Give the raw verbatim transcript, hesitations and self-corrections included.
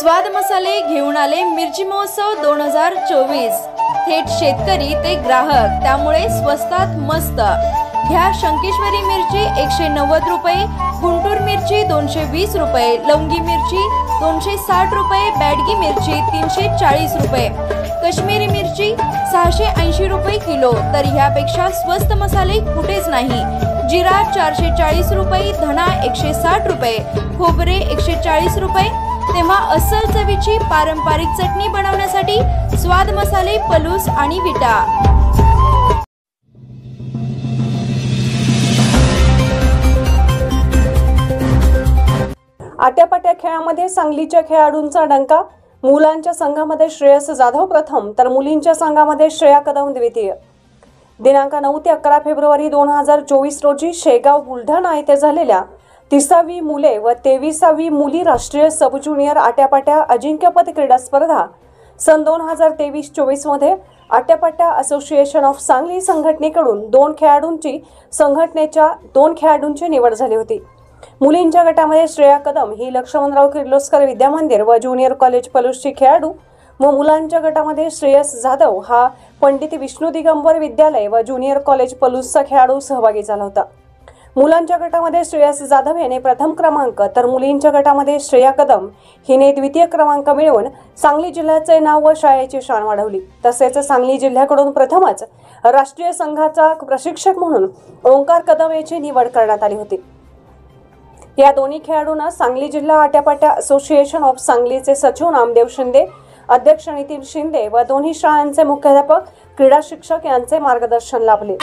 स्वाद मसाले घेऊन आले मिरची महोत्सव दोन हजार चोवीस। थेट शेतकरी ते ग्राहक, त्यामुळे स्वस्तात मस्त। घ्या शंकेश्वरी मिरची एकशे नव्वद रुपये, गुंटूर मिरची दोनशे वीस रुपये, लवंगी मिरची दोनशे साठ रुपये, बॅडगी मिरची तीनशे चाळीस रुपये, काश्मीरी मिरची सहाशे ऐंशी रुपये किलो। तर ह्यापेक्षा स्वस्त मसाले कुठेच नाही। जिरा चारशे चाळीस रुपये, धना एकशे साठ रुपये, खोबरे एकशे चाळीस रुपये। तेव्हा अस्सल चवीची पारंपरिक चटणी बनवण्यासाठी स्वाद मसाले पलूस आणि विटा। आट्यापाट्या खेळामध्ये सांगलीच्या खेळाडूंचा डंका। मुलांच्या संघामध्ये श्रेयस जाधव प्रथम तर मुलींच्या संघामध्ये श्रेया कदम द्वितीय। दिनांक नऊ ते अकरा फेब्रुवारी दोन हजार चोवीस रोजी शेगाव बुलढाणा येथे झालेल्या तिसावी मुले व तेविसावी मुली राष्ट्रीय सब ज्युनियर आट्यापाट्या अजिंक्यपद क्रीडा स्पर्धा सन दोन हजार तेवीस चोवीस मध्ये आट्यापाट्या असोसिएशन ऑफ सांगली संघटनेकडून दोन खेळाडूंची संघटनेच्या दोन खेळाडूंची निवड झाली होती। मुलींच्या गटामध्ये श्रेया कदम ही लक्ष्मणराव किर्लोस्कर विद्यामंदिर व ज्युनियर कॉलेज पलूसची खेळाडू व मुलांच्या गटामध्ये श्रेयस जाधव हा पंडित विष्णू दिगंबर विद्यालय व ज्युनियर कॉलेज पलूसचा खेळाडू सहभागी झाला होता। मुलांच्या गटामध्ये श्रेयस जाधव याने प्रथम क्रमांक तर मुलींच्या गटामध्ये श्रेया कदम हिने द्वितीय क्रमांक मिळवून सांगली जिल्ह्याचे नाव व शाळेची शान वाढवली। तसेच सांगली जिल्ह्याकडून प्रथमच राष्ट्रीय संघाचा प्रशिक्षक म्हणून ओंकार कदम याची निवड करण्यात आली होती। या दोन्ही खेळाडूंना सांगली जिल्हा आट्यापाट्या असोसिएशन ऑफ सांगलीचे सचिव नामदेव शिंदे, अध्यक्ष नितीन शिंदे व दोन्ही शाळांचे मुख्याध्यापक क्रीडा शिक्षक यांचे मार्गदर्शन लाभले।